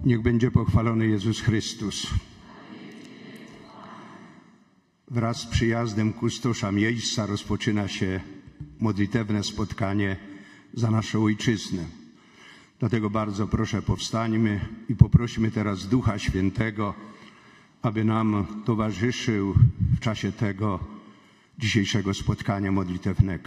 Niech będzie pochwalony Jezus Chrystus. Wraz z przyjazdem kustosza miejsca rozpoczyna się modlitewne spotkanie za naszą ojczyznę. Dlatego bardzo proszę, powstańmy i poprosimy teraz Ducha Świętego, aby nam towarzyszył w czasie tego dzisiejszego spotkania modlitewnego.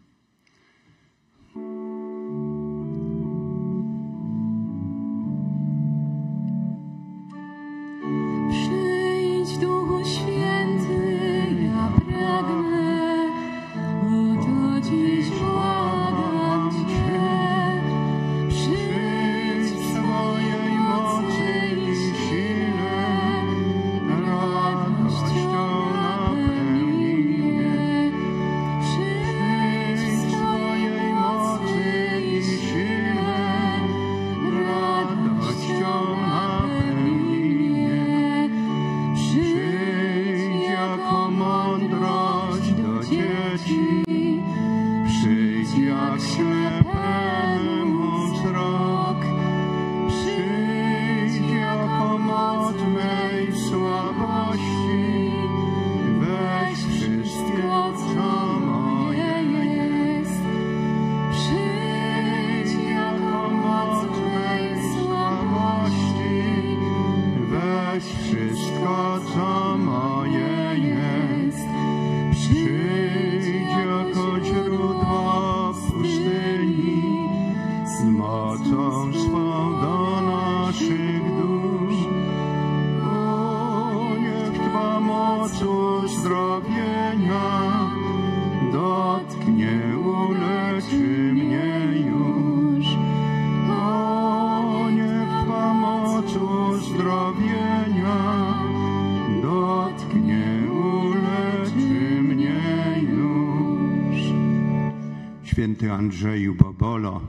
Święty Andrzeju Bobolo,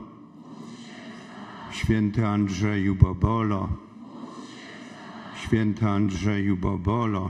Święty Andrzeju Bobolo, Święty Andrzeju Bobolo.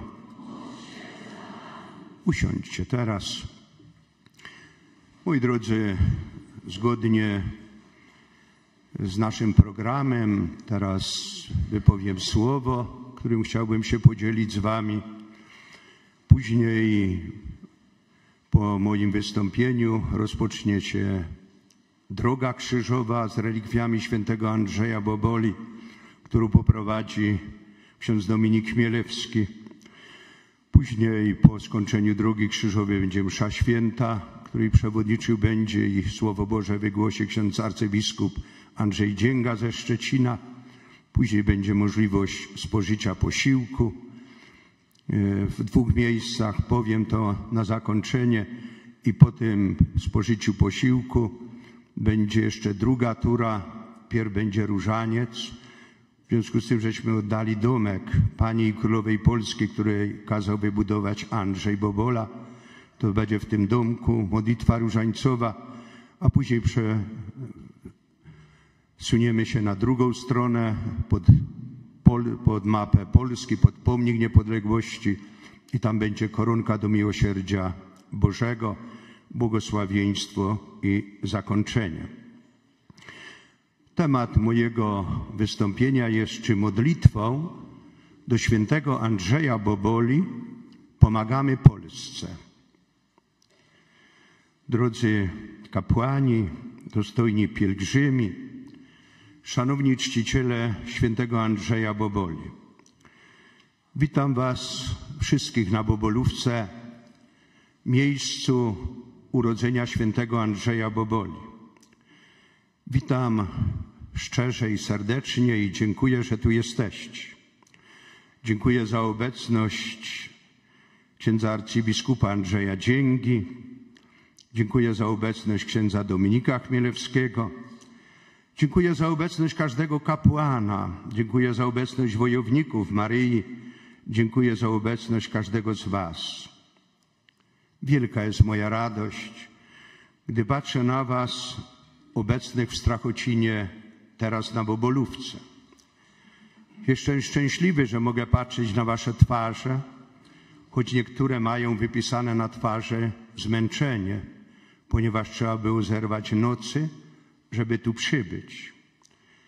Usiądźcie teraz. Moi drodzy, zgodnie z naszym programem teraz wypowiem słowo, którym chciałbym się podzielić z wami. Później po moim wystąpieniu rozpocznie się droga krzyżowa z relikwiami świętego Andrzeja Boboli, którą poprowadzi ksiądz Dominik Chmielewski. Później po skończeniu drogi krzyżowej będzie msza święta, której przewodniczył będzie i Słowo Boże wygłosi ksiądz arcybiskup Andrzej Dzięga ze Szczecina. Później będzie możliwość spożycia posiłku w dwóch miejscach, powiem to na zakończenie, i po tym spożyciu posiłku będzie jeszcze druga tura, pierw będzie różaniec. W związku z tym, żeśmy oddali domek Pani i Królowej Polski, której kazał wybudować Andrzej Bobola, to będzie w tym domku modlitwa różańcowa, a później przesuniemy się na drugą stronę pod mapę Polski, pod pomnik niepodległości i tam będzie koronka do miłosierdzia Bożego, błogosławieństwo i zakończenie. Temat mojego wystąpienia jest: czy modlitwą do świętego Andrzeja Boboli pomagamy Polsce? Drodzy kapłani, dostojni pielgrzymi, szanowni czciciele świętego Andrzeja Boboli, witam was wszystkich na Bobolówce, miejscu urodzenia świętego Andrzeja Boboli. Witam szczerze i serdecznie i dziękuję, że tu jesteście. Dziękuję za obecność księdza arcybiskupa Andrzeja Dzięgi. Dziękuję za obecność księdza Dominika Chmielewskiego. Dziękuję za obecność każdego kapłana. Dziękuję za obecność wojowników Maryi. Dziękuję za obecność każdego z was. Wielka jest moja radość, gdy patrzę na was obecnych w Strachocinie, teraz na Bobolówce. Jestem szczęśliwy, że mogę patrzeć na wasze twarze, choć niektóre mają wypisane na twarzy zmęczenie, ponieważ trzeba było zerwać nocy, żeby tu przybyć.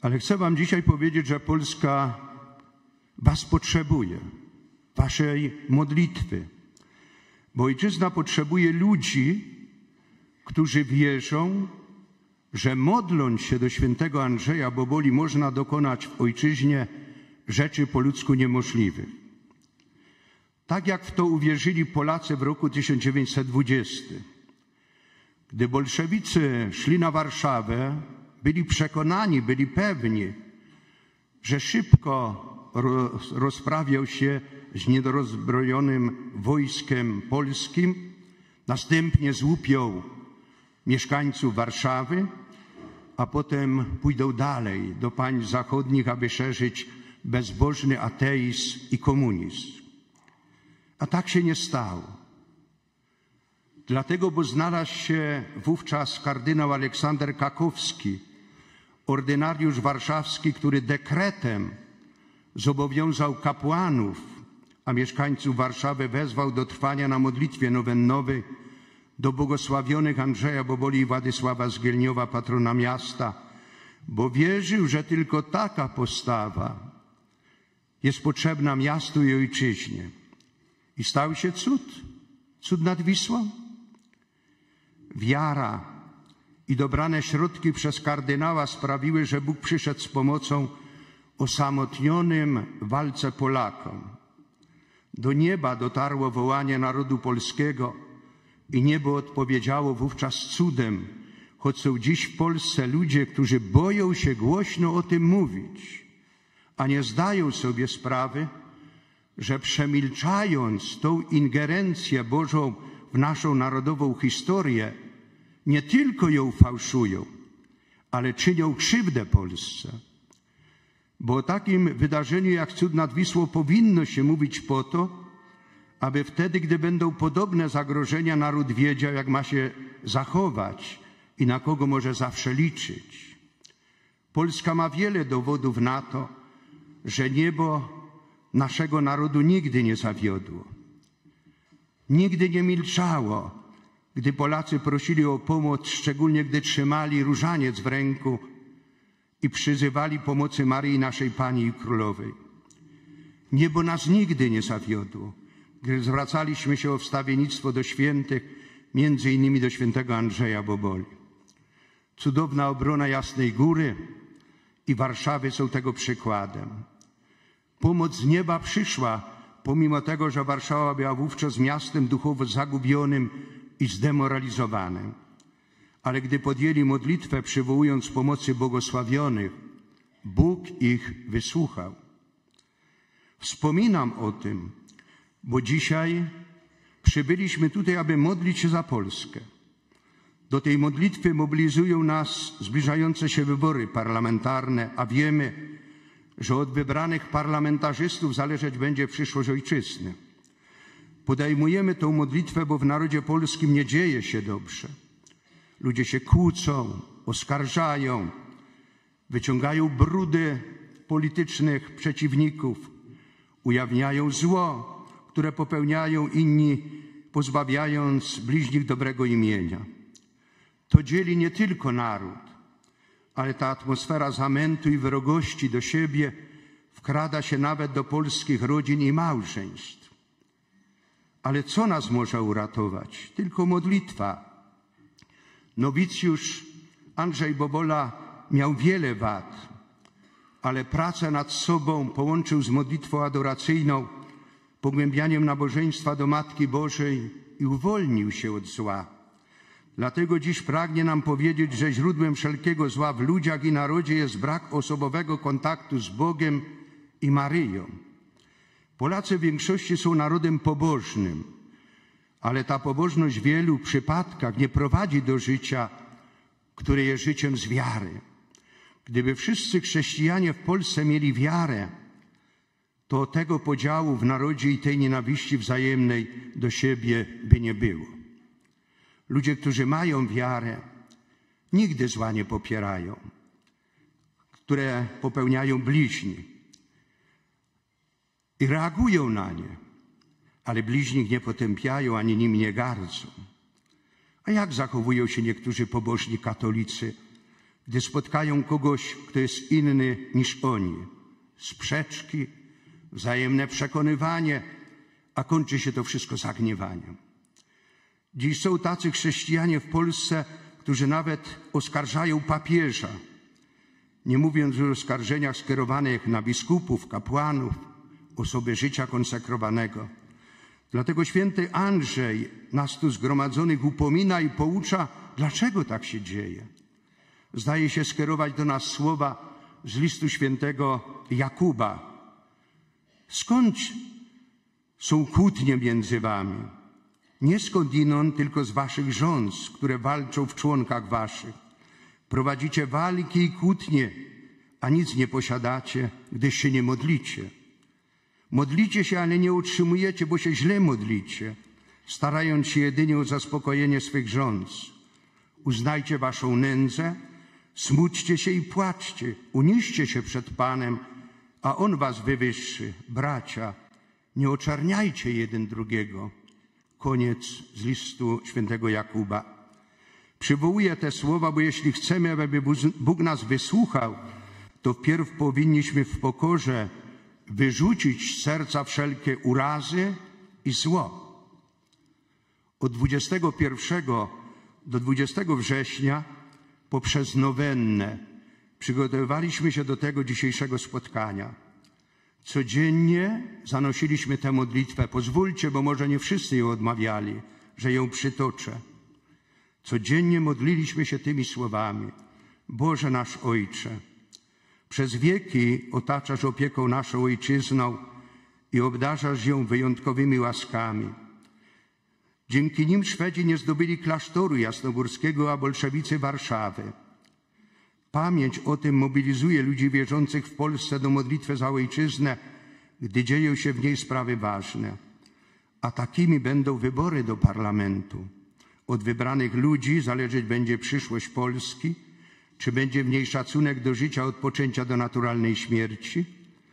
Ale chcę wam dzisiaj powiedzieć, że Polska was potrzebuje, waszej modlitwy. Bo ojczyzna potrzebuje ludzi, którzy wierzą, że modląc się do świętego Andrzeja Boboli można dokonać w ojczyźnie rzeczy po ludzku niemożliwych. Tak jak w to uwierzyli Polacy w roku 1920. Gdy bolszewicy szli na Warszawę, byli przekonani, byli pewni, że szybko rozprawiał się z niedorozbrojonym wojskiem polskim, następnie złupią mieszkańców Warszawy, a potem pójdą dalej do państw zachodnich, aby szerzyć bezbożny ateizm i komunizm. A tak się nie stało. Dlatego, bo znalazł się wówczas kardynał Aleksander Kakowski, ordynariusz warszawski, który dekretem zobowiązał kapłanów, a mieszkańców Warszawy wezwał do trwania na modlitwie nowennowej do błogosławionych Andrzeja Boboli i Władysława Zgielniowa, patrona miasta, bo wierzył, że tylko taka postawa jest potrzebna miastu i ojczyźnie. I stał się cud nad Wisłą. Wiara i dobrane środki przez kardynała sprawiły, że Bóg przyszedł z pomocą osamotnionym w walce Polakom. Do nieba dotarło wołanie narodu polskiego i niebo odpowiedziało wówczas cudem, choć są dziś w Polsce ludzie, którzy boją się głośno o tym mówić, a nie zdają sobie sprawy, że przemilczając tą ingerencję Bożą w naszą narodową historię, nie tylko ją fałszują, ale czynią krzywdę Polsce. Bo o takim wydarzeniu jak cud nad Wisłą powinno się mówić po to, aby wtedy, gdy będą podobne zagrożenia, naród wiedział, jak ma się zachować i na kogo może zawsze liczyć. Polska ma wiele dowodów na to, że niebo naszego narodu nigdy nie zawiodło. Nigdy nie milczało, gdy Polacy prosili o pomoc, szczególnie gdy trzymali różaniec w ręku i przyzywali pomocy Maryi, naszej Pani i Królowej. Niebo nas nigdy nie zawiodło, gdy zwracaliśmy się o wstawiennictwo do świętych, między innymi do świętego Andrzeja Boboli. Cudowna obrona Jasnej Góry i Warszawy są tego przykładem. Pomoc z nieba przyszła, pomimo tego, że Warszawa była wówczas miastem duchowo zagubionym i zdemoralizowanym. Ale gdy podjęli modlitwę, przywołując pomocy błogosławionych, Bóg ich wysłuchał. Wspominam o tym, bo dzisiaj przybyliśmy tutaj, aby modlić się za Polskę. Do tej modlitwy mobilizują nas zbliżające się wybory parlamentarne, a wiemy, że od wybranych parlamentarzystów zależeć będzie przyszłość ojczyzny. Podejmujemy tę modlitwę, bo w narodzie polskim nie dzieje się dobrze. Ludzie się kłócą, oskarżają, wyciągają brudy politycznych przeciwników, ujawniają zło, które popełniają inni, pozbawiając bliźnich dobrego imienia. To dzieli nie tylko naród, ale ta atmosfera zamętu i wrogości do siebie wkrada się nawet do polskich rodzin i małżeństw. Ale co nas może uratować? Tylko modlitwa. Nowicjusz Andrzej Bobola miał wiele wad, ale pracę nad sobą połączył z modlitwą adoracyjną, pogłębianiem nabożeństwa do Matki Bożej i uwolnił się od zła. Dlatego dziś pragnie nam powiedzieć, że źródłem wszelkiego zła w ludziach i narodzie jest brak osobowego kontaktu z Bogiem i Maryją. Polacy w większości są narodem pobożnym, ale ta pobożność w wielu przypadkach nie prowadzi do życia, które jest życiem z wiary. Gdyby wszyscy chrześcijanie w Polsce mieli wiarę, to tego podziału w narodzie i tej nienawiści wzajemnej do siebie by nie było. Ludzie, którzy mają wiarę, nigdy zła nie popierają, które popełniają bliźni i reagują na nie, ale bliźnich nie potępiają ani nimi nie gardzą. A jak zachowują się niektórzy pobożni katolicy, gdy spotkają kogoś, kto jest inny niż oni. Sprzeczki, wzajemne przekonywanie, a kończy się to wszystko zagniewaniem. Dziś są tacy chrześcijanie w Polsce, którzy nawet oskarżają papieża, nie mówiąc już o oskarżeniach skierowanych na biskupów, kapłanów, osoby życia konsekrowanego. Dlatego święty Andrzej nas tu zgromadzonych upomina i poucza, dlaczego tak się dzieje. Zdaje się skierować do nas słowa z listu świętego Jakuba. Skąd są kłótnie między wami? Nie skądinąd, tylko z waszych żon, które walczą w członkach waszych. Prowadzicie walki i kłótnie, a nic nie posiadacie, gdyż się nie modlicie. Modlicie się, ale nie utrzymujecie, bo się źle modlicie, starając się jedynie o zaspokojenie swych żądz. Uznajcie waszą nędzę, smućcie się i płaczcie, uniżcie się przed Panem, a On was wywyższy. Bracia, nie oczarniajcie jeden drugiego. Koniec z listu świętego Jakuba. Przywołuję te słowa, bo jeśli chcemy, aby Bóg nas wysłuchał, to wpierw powinniśmy w pokorze wyrzucić z serca wszelkie urazy i zło. Od 21 do 20 września poprzez nowennę przygotowywaliśmy się do tego dzisiejszego spotkania. Codziennie zanosiliśmy tę modlitwę. Pozwólcie, bo może nie wszyscy ją odmawiali, że ją przytoczę. Codziennie modliliśmy się tymi słowami. Boże nasz Ojcze, przez wieki otaczasz opieką naszą ojczyzną i obdarzasz ją wyjątkowymi łaskami. Dzięki nim Szwedzi nie zdobyli klasztoru jasnogórskiego, a bolszewicy Warszawy. Pamięć o tym mobilizuje ludzi wierzących w Polsce do modlitwy za ojczyznę, gdy dzieją się w niej sprawy ważne. A takimi będą wybory do parlamentu. Od wybranych ludzi zależeć będzie przyszłość Polski, czy będzie w niej szacunek do życia od poczęcia do naturalnej śmierci,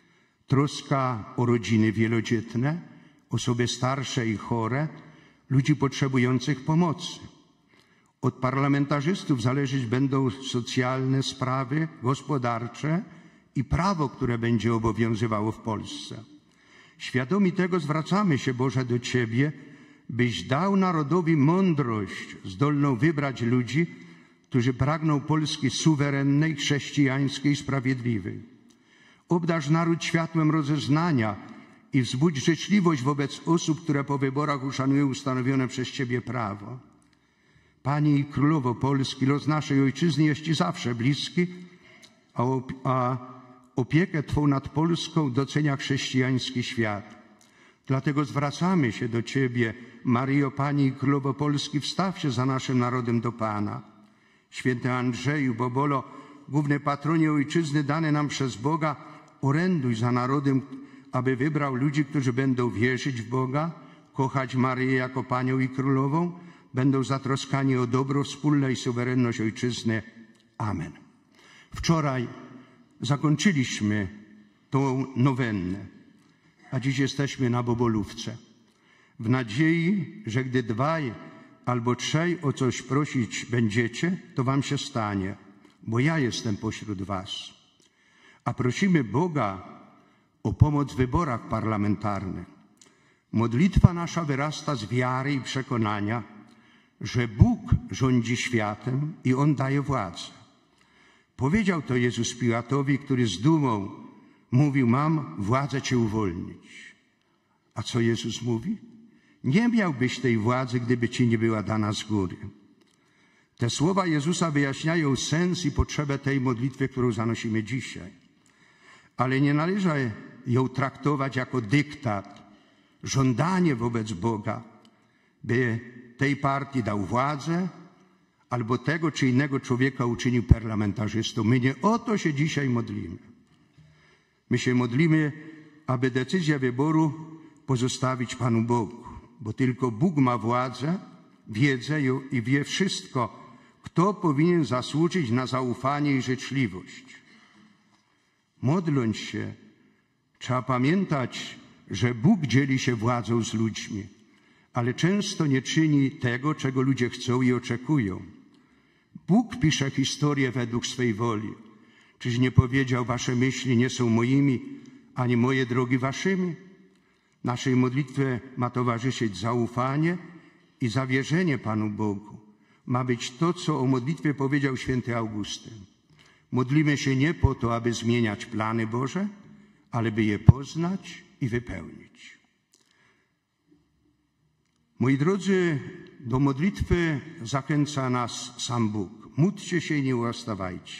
troska o rodziny wielodzietne, osoby starsze i chore, ludzi potrzebujących pomocy. Od parlamentarzystów zależeć będą socjalne sprawy, gospodarcze i prawo, które będzie obowiązywało w Polsce. Świadomi tego zwracamy się, Boże, do Ciebie, byś dał narodowi mądrość zdolną wybrać ludzi, którzy pragną Polski suwerennej, chrześcijańskiej, sprawiedliwej. Obdarz naród światłem rozeznania i wzbudź życzliwość wobec osób, które po wyborach uszanują ustanowione przez Ciebie prawo. Pani i Królowo Polski, los naszej ojczyzny jest Ci zawsze bliski, a opiekę Twą nad Polską docenia chrześcijański świat. Dlatego zwracamy się do Ciebie, Maryjo, Pani i Królowo Polski, wstaw się za naszym narodem do Pana. Święty Andrzeju, Bobolo, główny patronie ojczyzny dane nam przez Boga, oręduj za narodem, aby wybrał ludzi, którzy będą wierzyć w Boga, kochać Maryję jako Panią i Królową, będą zatroskani o dobro wspólne i suwerenność ojczyzny. Amen. Wczoraj zakończyliśmy tą nowennę, a dziś jesteśmy na Bobolówce. W nadziei, że gdy dwaj albo trzej o coś prosić będziecie, to wam się stanie, bo ja jestem pośród was. A prosimy Boga o pomoc w wyborach parlamentarnych. Modlitwa nasza wyrasta z wiary i przekonania, że Bóg rządzi światem i On daje władzę. Powiedział to Jezus Piłatowi, który z dumą mówił, mam władzę Cię uwolnić. A co Jezus mówi? Nie miałbyś tej władzy, gdyby Ci nie była dana z góry. Te słowa Jezusa wyjaśniają sens i potrzebę tej modlitwy, którą zanosimy dzisiaj. Ale nie należy ją traktować jako dyktat, żądanie wobec Boga, by tej partii dał władzę albo tego czy innego człowieka uczynił parlamentarzystą. My nie o to się dzisiaj modlimy. My się modlimy, aby decyzję wyboru pozostawić Panu Bogu, bo tylko Bóg ma władzę, wiedzę i wie wszystko, kto powinien zasłużyć na zaufanie i życzliwość. Modląc się, trzeba pamiętać, że Bóg dzieli się władzą z ludźmi, ale często nie czyni tego, czego ludzie chcą i oczekują. Bóg pisze historię według swej woli. Czyż nie powiedział, wasze myśli nie są moimi, ani moje drogi waszymi? Naszej modlitwie ma towarzyszyć zaufanie i zawierzenie Panu Bogu. Ma być to, co o modlitwie powiedział święty Augustyn. Modlimy się nie po to, aby zmieniać plany Boże, ale by je poznać i wypełnić. Moi drodzy, do modlitwy zachęca nas sam Bóg. Módlcie się i nie ustawajcie.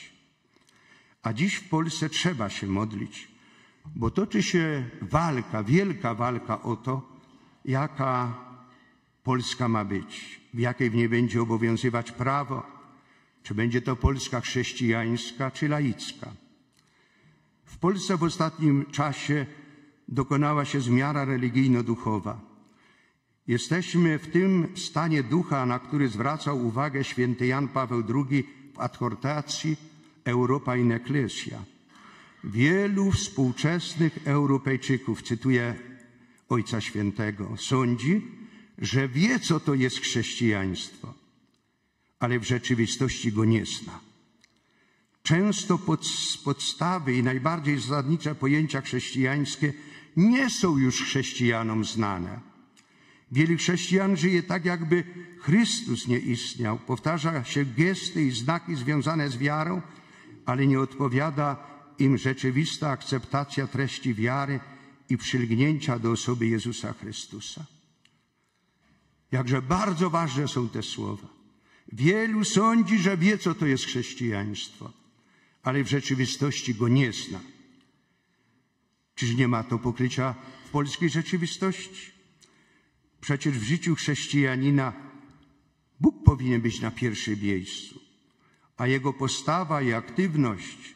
A dziś w Polsce trzeba się modlić, bo toczy się walka, wielka walka o to, jaka Polska ma być, w jakiej w niej będzie obowiązywać prawo, czy będzie to Polska chrześcijańska, czy laicka. W Polsce w ostatnim czasie dokonała się zmiana religijno-duchowa. Jesteśmy w tym stanie ducha, na który zwracał uwagę święty Jan Paweł II w adhortacji Europa in Ecclesia. Wielu współczesnych Europejczyków, cytuję Ojca Świętego, sądzi, że wie, co to jest chrześcijaństwo, ale w rzeczywistości go nie zna. Często podstawy i najbardziej zasadnicze pojęcia chrześcijańskie nie są już chrześcijanom znane. Wielu chrześcijan żyje tak, jakby Chrystus nie istniał. Powtarza się gesty i znaki związane z wiarą, ale nie odpowiada im rzeczywista akceptacja treści wiary i przylgnięcia do osoby Jezusa Chrystusa. Jakże bardzo ważne są te słowa. Wielu sądzi, że wie, co to jest chrześcijaństwo, ale w rzeczywistości go nie zna. Czyż nie ma to pokrycia w polskiej rzeczywistości? Przecież w życiu chrześcijanina Bóg powinien być na pierwszym miejscu, a jego postawa i aktywność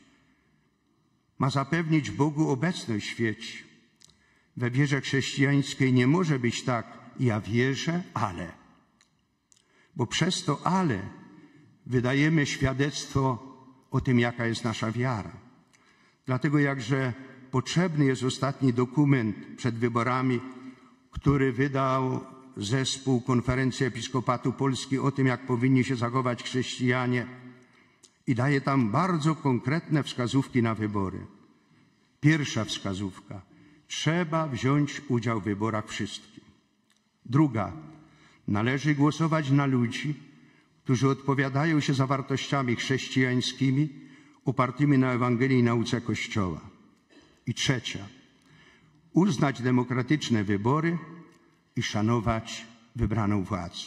ma zapewnić Bogu obecność w świecie. We wierze chrześcijańskiej nie może być tak, ja wierzę, ale. Bo przez to ale wydajemy świadectwo o tym, jaka jest nasza wiara. Dlatego jakże potrzebny jest ostatni dokument przed wyborami, który wydał zespół Konferencji Episkopatu Polski o tym, jak powinni się zachować chrześcijanie i daje tam bardzo konkretne wskazówki na wybory. Pierwsza wskazówka. Trzeba wziąć udział w wyborach wszystkim. Druga. Należy głosować na ludzi, którzy odpowiadają się za wartościami chrześcijańskimi opartymi na Ewangelii i nauce Kościoła. I trzecia. Uznać demokratyczne wybory i szanować wybraną władzę.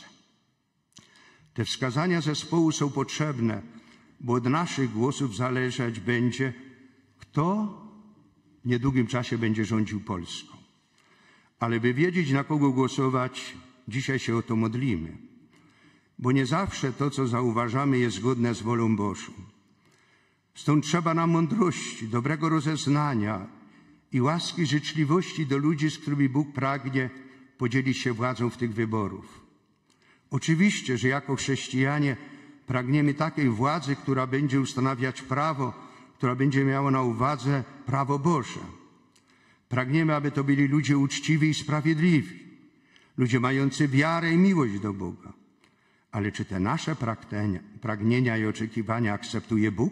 Te wskazania zespołu są potrzebne, bo od naszych głosów zależeć będzie, kto w niedługim czasie będzie rządził Polską. Ale by wiedzieć, na kogo głosować, dzisiaj się o to modlimy, bo nie zawsze to, co zauważamy, jest zgodne z wolą Bożą. Stąd trzeba nam mądrości, dobrego rozeznania i łaski życzliwości do ludzi, z którymi Bóg pragnie podzielić się władzą w tych wyborów. Oczywiście, że jako chrześcijanie pragniemy takiej władzy, która będzie ustanawiać prawo, która będzie miała na uwadze prawo Boże. Pragniemy, aby to byli ludzie uczciwi i sprawiedliwi, ludzie mający wiarę i miłość do Boga. Ale czy te nasze pragnienia i oczekiwania akceptuje Bóg?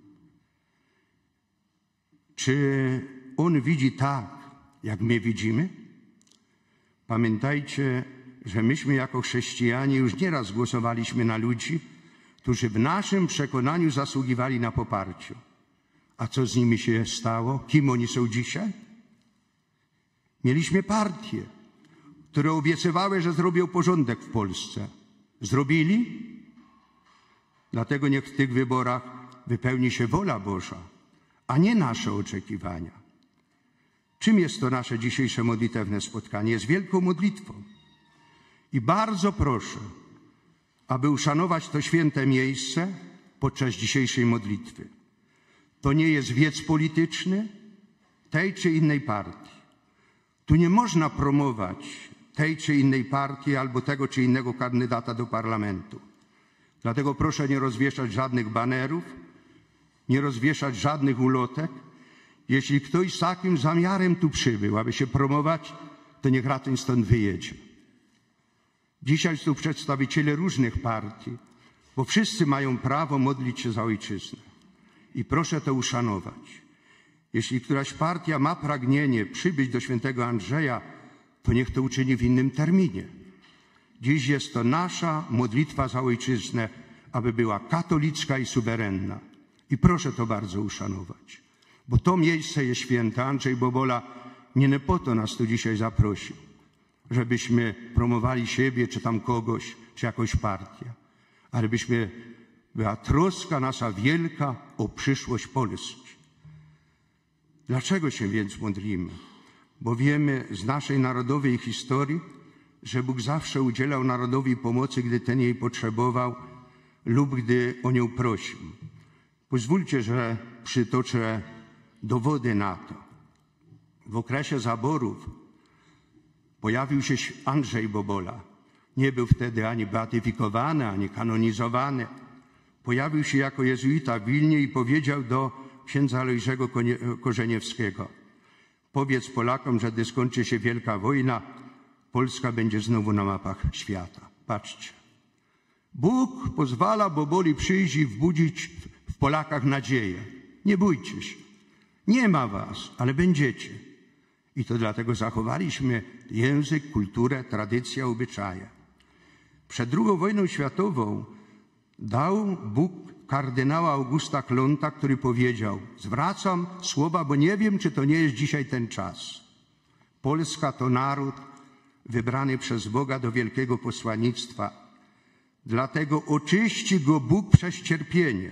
Czy On widzi tak, jak my widzimy? Pamiętajcie, że myśmy jako chrześcijanie już nieraz głosowaliśmy na ludzi, którzy w naszym przekonaniu zasługiwali na poparcie. A co z nimi się stało? Kim oni są dzisiaj? Mieliśmy partie, które obiecywały, że zrobią porządek w Polsce. Zrobili? Dlatego niech w tych wyborach wypełni się wola Boża, a nie nasze oczekiwania. Czym jest to nasze dzisiejsze modlitewne spotkanie? Jest wielką modlitwą. I bardzo proszę, aby uszanować to święte miejsce podczas dzisiejszej modlitwy. To nie jest wiec polityczny tej czy innej partii. Tu nie można promować tej czy innej partii albo tego czy innego kandydata do parlamentu. Dlatego proszę nie rozwieszać żadnych banerów, nie rozwieszać żadnych ulotek. Jeśli ktoś z takim zamiarem tu przybył, aby się promować, to niech raczej stąd wyjedzie. Dzisiaj są przedstawiciele różnych partii, bo wszyscy mają prawo modlić się za ojczyznę. I proszę to uszanować. Jeśli któraś partia ma pragnienie przybyć do świętego Andrzeja, to niech to uczyni w innym terminie. Dziś jest to nasza modlitwa za ojczyznę, aby była katolicka i suwerenna. I proszę to bardzo uszanować, bo to miejsce jest święte. Andrzej Bobola nie po to nas tu dzisiaj zaprosił, żebyśmy promowali siebie, czy tam kogoś, czy jakąś partię, ale była troska nasza wielka o przyszłość Polski. Dlaczego się więc modlimy? Bo wiemy z naszej narodowej historii, że Bóg zawsze udzielał narodowi pomocy, gdy ten jej potrzebował lub gdy o nią prosił. Pozwólcie, że przytoczę dowody na to. W okresie zaborów pojawił się Andrzej Bobola. Nie był wtedy ani beatyfikowany, ani kanonizowany. Pojawił się jako jezuita w Wilnie i powiedział do księdza Alojzego Korzeniewskiego: powiedz Polakom, że gdy skończy się wielka wojna, Polska będzie znowu na mapach świata. Patrzcie. Bóg pozwala Boboli przyjść i wbudzić w Polakach nadzieję. Nie bójcie się. Nie ma was, ale będziecie. I to dlatego zachowaliśmy język, kulturę, tradycję, obyczaje. Przed II wojną światową dał Bóg kardynała Augusta Klonta, który powiedział: zwracam słowa, bo nie wiem, czy to nie jest dzisiaj ten czas. Polska to naród wybrany przez Boga do wielkiego posłannictwa. Dlatego oczyści go Bóg przez cierpienie.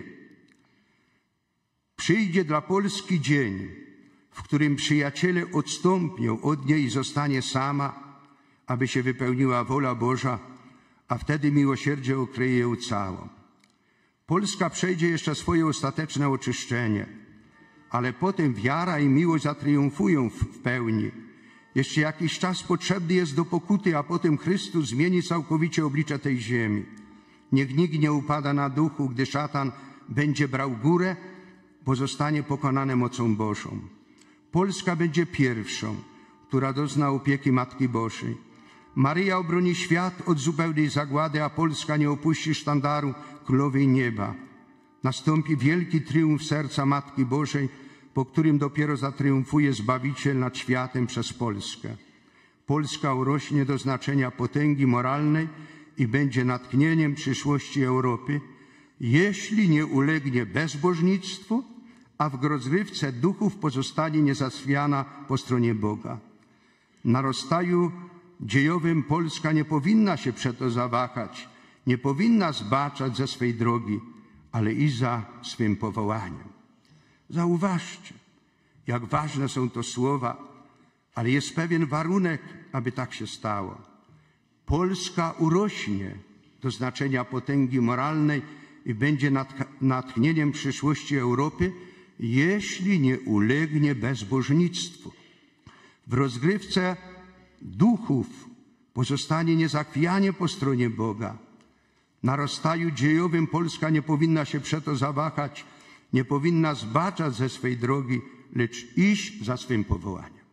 Przyjdzie dla Polski dzień, w którym przyjaciele odstąpią od niej i zostanie sama, aby się wypełniła wola Boża, a wtedy miłosierdzie okryje ją całą. Polska przejdzie jeszcze swoje ostateczne oczyszczenie, ale potem wiara i miłość zatriumfują w pełni. Jeszcze jakiś czas potrzebny jest do pokuty, a potem Chrystus zmieni całkowicie oblicze tej ziemi. Niech nikt nie upada na duchu, gdy szatan będzie brał górę, bo zostanie pokonany mocą Bożą. Polska będzie pierwszą, która dozna opieki Matki Bożej. Maryja obroni świat od zupełnej zagłady, a Polska nie opuści sztandaru Królowej Nieba. Nastąpi wielki triumf serca Matki Bożej, po którym dopiero zatriumfuje Zbawiciel nad światem przez Polskę. Polska urośnie do znaczenia potęgi moralnej i będzie natchnieniem przyszłości Europy, jeśli nie ulegnie bezbożnictwu, a w rozrywce duchów pozostanie niezaswiana po stronie Boga. Na rozstaju dziejowym Polska nie powinna się przeto zawahać, nie powinna zbaczać ze swej drogi, ale i za swym powołaniem. Zauważcie, jak ważne są to słowa, ale jest pewien warunek, aby tak się stało. Polska urośnie do znaczenia potęgi moralnej i będzie natchnieniem przyszłości Europy, jeśli nie ulegnie bezbożnictwu. W rozgrywce duchów pozostanie niezachwianie po stronie Boga. Na rozstaju dziejowym Polska nie powinna się przeto zawahać, nie powinna zbaczać ze swej drogi, lecz iść za swym powołaniem.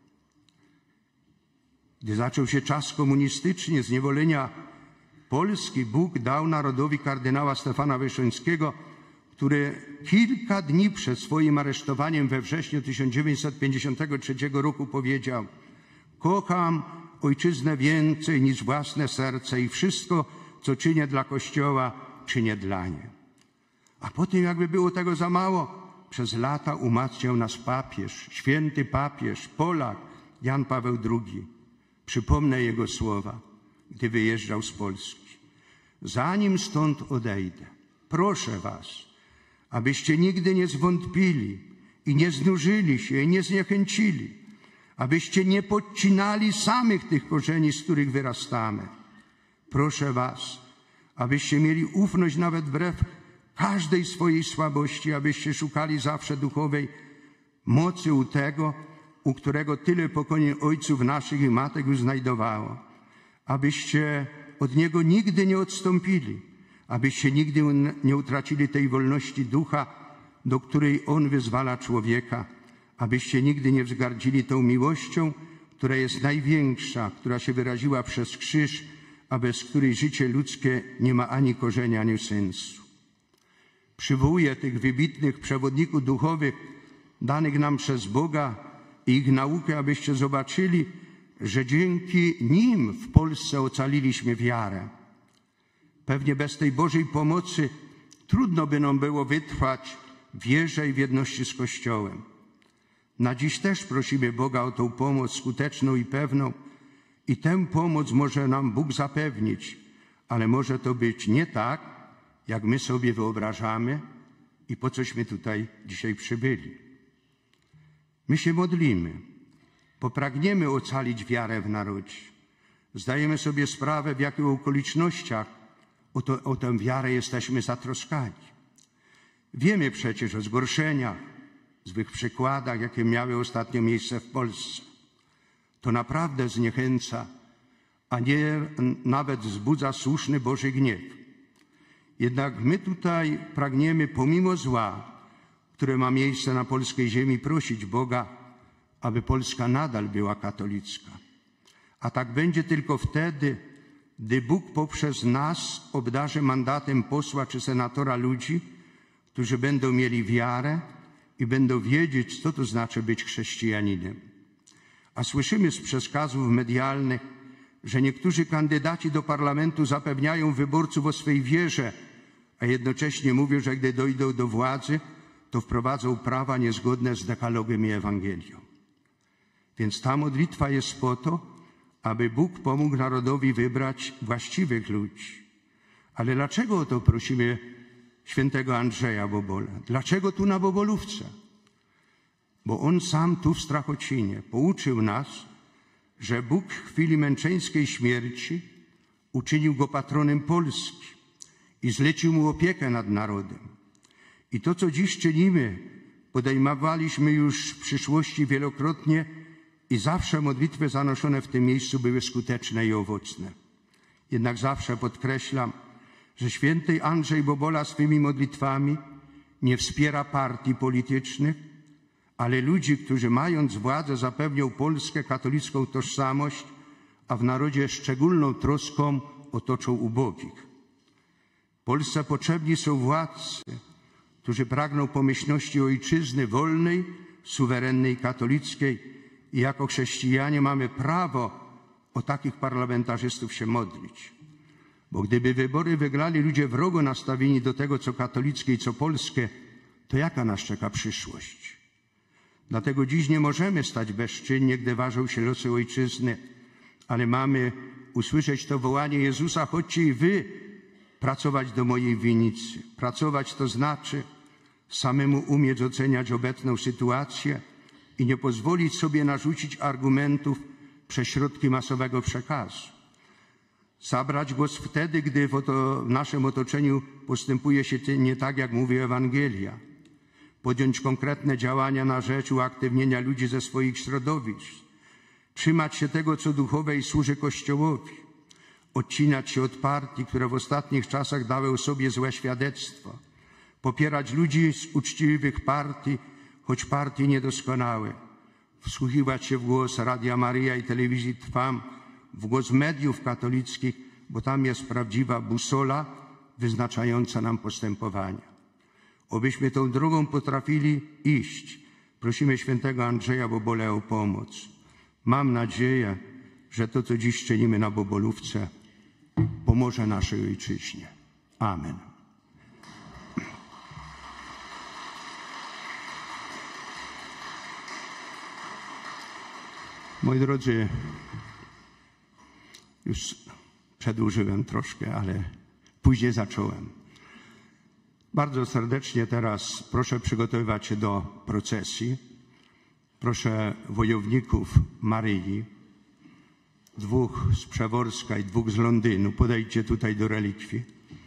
Gdy zaczął się czas komunistyczny, zniewolenia Polski, Bóg dał narodowi kardynała Stefana Wyszyńskiego, który kilka dni przed swoim aresztowaniem we wrześniu 1953 roku powiedział: kocham ojczyznę więcej niż własne serce i wszystko, co czynię dla Kościoła, czynię dla niej. A potem, jakby było tego za mało, przez lata umacniał nas papież, święty papież, Polak, Jan Paweł II. Przypomnę jego słowa, gdy wyjeżdżał z Polski. Zanim stąd odejdę, proszę was, abyście nigdy nie zwątpili i nie znużyli się i nie zniechęcili, abyście nie podcinali samych tych korzeni, z których wyrastamy. Proszę was, abyście mieli ufność nawet wbrew każdej swojej słabości, abyście szukali zawsze duchowej mocy u tego, u którego tyle pokoleń ojców naszych i matek już znajdowało. Abyście od Niego nigdy nie odstąpili, abyście nigdy nie utracili tej wolności ducha, do której On wyzwala człowieka, abyście nigdy nie wzgardzili tą miłością, która jest największa, która się wyraziła przez krzyż, a bez której życie ludzkie nie ma ani korzenia, ani sensu. Przywołuję tych wybitnych przewodników duchowych danych nam przez Boga i ich naukę, abyście zobaczyli, że dzięki nim w Polsce ocaliliśmy wiarę. Pewnie bez tej Bożej pomocy trudno by nam było wytrwać w wierze i w jedności z Kościołem. Na dziś też prosimy Boga o tą pomoc skuteczną i pewną i tę pomoc może nam Bóg zapewnić, ale może to być nie tak, jak my sobie wyobrażamy i po cośmy tutaj dzisiaj przybyli. My się modlimy, popragniemy ocalić wiarę w narodzie. Zdajemy sobie sprawę, w jakich okolicznościach o tę wiarę jesteśmy zatroskani. Wiemy przecież o zgorszeniach, złych przykładach, jakie miały ostatnio miejsce w Polsce. To naprawdę zniechęca, a nie nawet wzbudza słuszny Boży gniew. Jednak my tutaj pragniemy pomimo zła, które ma miejsce na polskiej ziemi, prosić Boga, aby Polska nadal była katolicka. A tak będzie tylko wtedy, gdy Bóg poprzez nas obdarzy mandatem posła czy senatora ludzi, którzy będą mieli wiarę i będą wiedzieć, co to znaczy być chrześcijaninem. A słyszymy z przekazów medialnych, że niektórzy kandydaci do parlamentu zapewniają wyborców o swej wierze, a jednocześnie mówią, że gdy dojdą do władzy, to wprowadzą prawa niezgodne z dekalogiem i Ewangelią. Więc ta modlitwa jest po to, aby Bóg pomógł narodowi wybrać właściwych ludzi. Ale dlaczego o to prosimy świętego Andrzeja Bobola? Dlaczego tu na Bobolówce? Bo on sam tu w Strachocinie pouczył nas, że Bóg w chwili męczeńskiej śmierci uczynił go patronem Polski i zlecił mu opiekę nad narodem. I to, co dziś czynimy, podejmowaliśmy już w przyszłości wielokrotnie i zawsze modlitwy zanoszone w tym miejscu były skuteczne i owocne. Jednak zawsze podkreślam, że święty Andrzej Bobola swymi modlitwami nie wspiera partii politycznych, ale ludzi, którzy mając władzę zapewnią Polskę katolicką tożsamość, a w narodzie szczególną troską otoczą ubogich. Polsce potrzebni są władcy, którzy pragną pomyślności ojczyzny wolnej, suwerennej, katolickiej i jako chrześcijanie mamy prawo o takich parlamentarzystów się modlić. Bo gdyby wybory wygrali ludzie wrogo nastawieni do tego, co katolickie i co polskie, to jaka nas czeka przyszłość? Dlatego dziś nie możemy stać bezczynnie, gdy ważą się losy ojczyzny, ale mamy usłyszeć to wołanie Jezusa: chodźcie i wy pracować do mojej winnicy. Pracować to znaczy samemu umieć oceniać obecną sytuację i nie pozwolić sobie narzucić argumentów przez środki masowego przekazu. Zabrać głos wtedy, gdy w naszym otoczeniu postępuje się nie tak, jak mówi Ewangelia. Podjąć konkretne działania na rzecz uaktywnienia ludzi ze swoich środowisk. Trzymać się tego, co duchowe i służy Kościołowi. Odcinać się od partii, które w ostatnich czasach dały o sobie złe świadectwo. Popierać ludzi z uczciwych partii, choć partii niedoskonałe. Wsłuchiwać się w głos Radia Maryja i Telewizji Trwam, w głos mediów katolickich, bo tam jest prawdziwa busola wyznaczająca nam postępowania. Obyśmy tą drogą potrafili iść. Prosimy świętego Andrzeja Bobolę o pomoc. Mam nadzieję, że to, co dziś czynimy na Bobolówce, pomoże naszej ojczyźnie. Amen. Moi drodzy, już przedłużyłem troszkę, ale później zacząłem. Bardzo serdecznie teraz proszę przygotowywać się do procesji. Proszę wojowników Maryi, 2 z Przeworska i 2 z Londynu, podejdźcie tutaj do relikwii.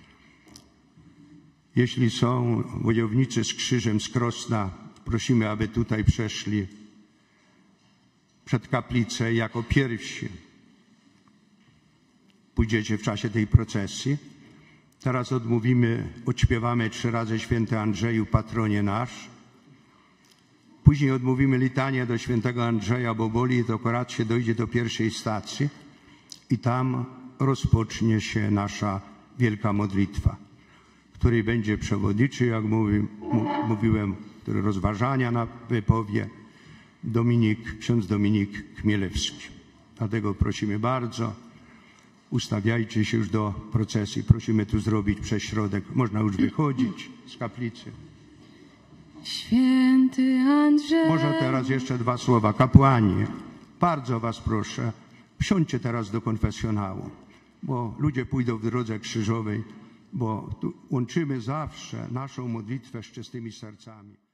Jeśli są wojownicy z krzyżem z Krosna, prosimy, aby tutaj przeszli przed kaplicę jako pierwsi. Pójdziecie w czasie tej procesji. Teraz odśpiewamy 3 razy Święty Andrzeju, patronie nasz. Później odmówimy litanię do świętego Andrzeja Boboli, to akurat się dojdzie do pierwszej stacji i tam rozpocznie się nasza wielka modlitwa. której będzie przewodniczy, jak mówiłem, który rozważania wypowie ksiądz Dominik Chmielewski. Dlatego prosimy bardzo, ustawiajcie się już do procesji. Prosimy tu zrobić prześrodek. Można już wychodzić z kaplicy. Święty Andrzej. Może teraz jeszcze 2 słowa. Kapłani, bardzo was proszę, wsiądźcie teraz do konfesjonału, bo ludzie pójdą w drodze krzyżowej, bo tu łączymy zawsze naszą modlitwę z czystymi sercami.